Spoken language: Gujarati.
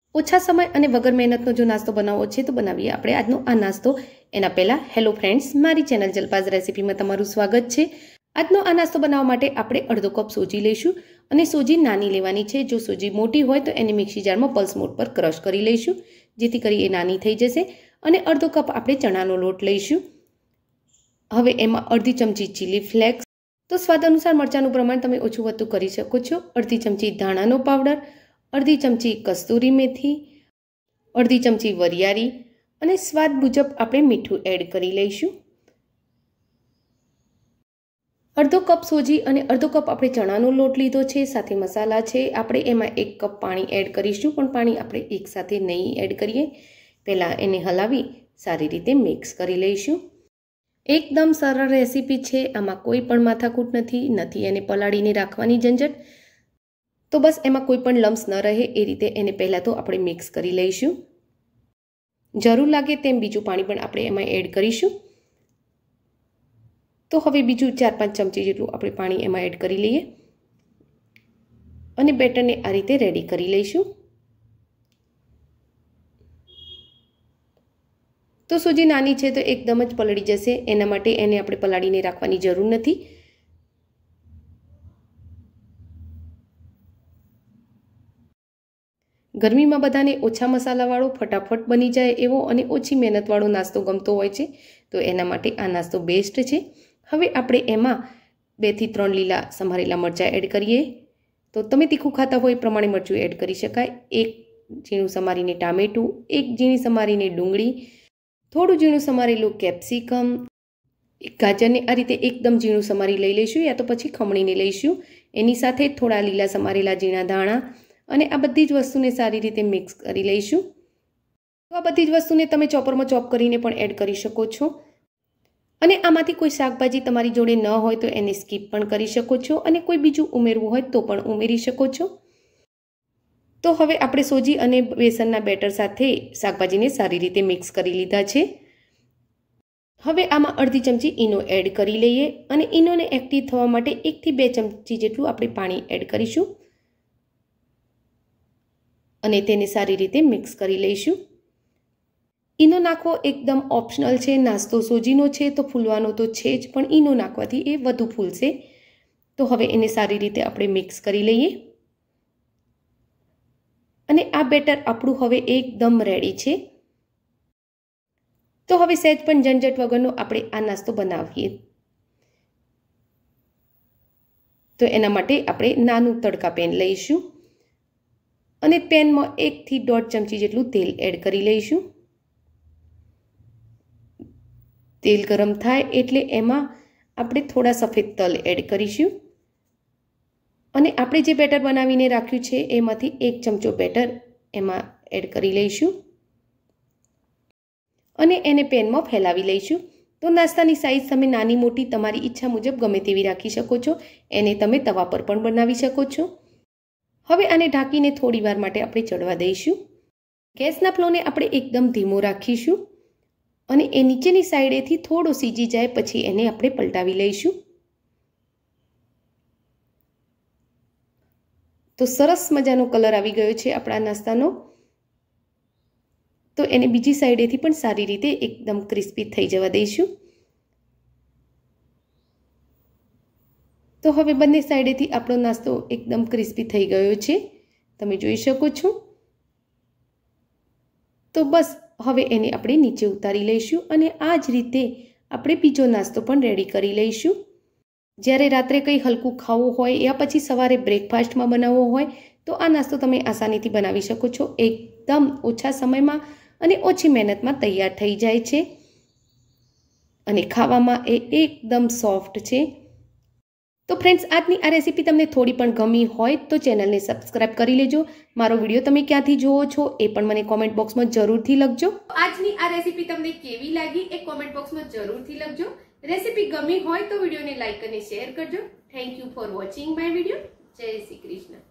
ઓછા સમય અને વગર મહેનતનો જો નાસ્તો બનાવવો છે તો બનાવીએ આપણે આજનો આ નાસ્તો. એના પહેલાં હેલો ફ્રેન્ડ્સ, મારી ચેનલ જલપાઝ રેસીપીમાં તમારું સ્વાગત છે. આજનો આ નાસ્તો બનાવવા માટે આપણે અડધો કપ સોજી લઈશું અને સોજી નાની લેવાની છે. જો સોજી મોટી હોય તો એને મિક્સી જારમાં પલ્સ મોડ પર ક્રશ કરી લઈશું, જેથી કરી એ નાની થઈ જશે. અને અડધો કપ આપણે ચણાનો લોટ લઈશું. હવે એમાં અડધી ચમચી ચીલી ફ્લેક્સ, તો સ્વાદ અનુસાર મરચાંનું પ્રમાણ તમે ઓછું વધતું કરી શકો છો. અડધી ચમચી ધાણાનો પાવડર, અડધી ચમચી કસ્તુરી મેથી, અડધી ચમચી વરિયાળી અને સ્વાદ મુજબ આપણે મીઠું એડ કરી લઈશું. અડધો કપ સોજી અને અડધો કપ આપણે ચણાનો લોટ લીધો છે, સાથે મસાલા છે. આપણે એમાં 1 કપ પાણી એડ કરીશું, પણ પાણી આપણે એકસાથે નહીં એડ કરીએ. પહેલાં એને હલાવી સારી રીતે મિક્સ કરી લઈશું. એકદમ સરળ રેસીપી છે, આમાં કોઈ પણ માથાકૂટ નથી એને પલાળીને રાખવાની ઝંઝટ. તો બસ એમાં કોઈ પણ લમ્સ ન રહે એ રીતે એને પહેલાં તો આપણે મિક્સ કરી લઈશું. જરૂર લાગે તેમ બીજું પાણી પણ આપણે એમાં એડ કરીશું. તો હવે બીજું 4-5 ચમચી જેટલું આપણે પાણી એમાં એડ કરી લઈએ અને બેટરને આ રીતે રેડી કરી લઈશું. તો સોજી નાની છે તો એકદમ જ પલળી જશે, એના માટે એને આપણે પલાળીને રાખવાની જરૂર નથી. ગરમીમાં બધાને ઓછા મસાલાવાળો, ફટાફટ બની જાય એવો અને ઓછી મહેનતવાળો નાસ્તો ગમતો હોય છે, તો એના માટે આ નાસ્તો બેસ્ટ છે. હવે આપણે એમાં 2 થી 3 લીલા સમારેલા મરચાં એડ કરીએ. તો તમે તીખું ખાતા હોય એ પ્રમાણે મરચું એડ કરી શકાય. 1 ઝીણું સમારીને ટામેટું, 1 ઝીણી સમારીને ડુંગળી, થોડું ઝીણું સમારેલું કેપ્સિકમ, 1 ગાજરને આ રીતે એકદમ ઝીણું સમારી લઈ લઈશું, યા તો પછી ખમણીને લઈશું. એની સાથે થોડા લીલા સમારેલા ઝીણા ધાણા અને આ બધી જ વસ્તુને સારી રીતે મિક્સ કરી લઈશું. તો આ બધી જ વસ્તુને તમે ચોપરમાં ચોપ કરીને પણ એડ કરી શકો છો. અને આમાંથી કોઈ શાકભાજી તમારી જોડે ન હોય તો એને સ્કીપ પણ કરી શકો છો અને કોઈ બીજું ઉમેરવું હોય તો પણ ઉમેરી શકો છો. તો હવે આપણે સોજી અને બેસનના બેટર સાથે શાકભાજીને સારી રીતે મિક્સ કરી લીધા છે. હવે આમાં અડધી ચમચી ઈનો એડ કરી લઈએ અને ઈનોને એક્ટિવ થવા માટે 1 થી 2 ચમચી જેટલું આપણે પાણી એડ કરીશું અને તેને સારી રીતે મિક્સ કરી લઈશું. ઈનો નાખવો એકદમ ઓપ્શનલ છે. નાસ્તો સોજીનો છે તો ફૂલવાનો તો છે જ, પણ ઈનો નાખવાથી એ વધુ ફૂલશે. તો હવે એને સારી રીતે આપણે મિક્સ કરી લઈએ અને આ બેટર આપણું હવે એકદમ રેડી છે. તો હવે સહેજ પણ ઝંઝટ વગરનો આપણે આ નાસ્તો બનાવીએ. તો એના માટે આપણે નાનું તડકા પેન લઈશું અને પેનમાં 1 થી 1.5 ચમચી જેટલું તેલ એડ કરી લઈશું. તેલ ગરમ થાય એટલે એમાં આપણે થોડા સફેદ તલ એડ કરીશું અને આપણે જે બેટર બનાવીને રાખ્યું છે એમાંથી 1 ચમચો બેટર એમાં એડ કરી લઈશું અને એને પેનમાં ફેલાવી લઈશું. તો નાસ્તાની સાઈઝ તમે નાની મોટી તમારી ઈચ્છા મુજબ ગમે તેવી રાખી શકો છો. એને તમે તવા પર પણ બનાવી શકો છો. હવે આને ઢાંકીને થોડી વાર માટે આપણે ચડવા દઈશું. ગેસના ફ્લોને આપણે એકદમ ધીમો રાખીશું અને એ નીચેની સાઈડેથી થોડો સીજી જાય પછી એને આપણે પલટાવી લઈશું. તો સરસ મજાનો કલર આવી ગયો છે આપણા નાસ્તાનો. તો એને બીજી સાઈડેથી પણ સારી રીતે એકદમ ક્રિસ્પી થઈ જવા દઈશું. તો હવે બંને સાઈડેથી આપણો નાસ્તો એકદમ ક્રિસ્પી થઈ ગયો છે, તમે જોઈ શકો છો. તો બસ હવે એને આપણે નીચે ઉતારી લઈશું અને આ જ રીતે આપણે બીજો નાસ્તો પણ રેડી કરી લઈશું. જ્યારે રાત્રે કંઈ હલકું ખાવું હોય યા પછી સવારે બ્રેકફાસ્ટમાં બનાવવો હોય તો આ નાસ્તો તમે આસાનીથી બનાવી શકો છો. એકદમ ઓછા સમયમાં અને ઓછી મહેનતમાં તૈયાર થઈ જાય છે અને ખાવામાં એ એકદમ સોફ્ટ છે. તો ફ્રેન્ડ્સ, આજની આ રેસીપી તમને થોડી પણ ગમી હોય તો ચેનલને સબસ્ક્રાઇબ કરી લેજો. મારો વિડીયો તમે ક્યાંથી જુઓ છો એ પણ મને કોમેન્ટ બોક્સમાં જરૂરથી લખજો. આજની આ રેસીપી તમને કેવી લાગી એ કોમેન્ટ બોક્સમાં જરૂરથી લખજો. રેસીપી ગમી હોય તો વિડીયોને લાઈક અને શેર કરજો. Thank you for watching my video. જય શ્રી કૃષ્ણ.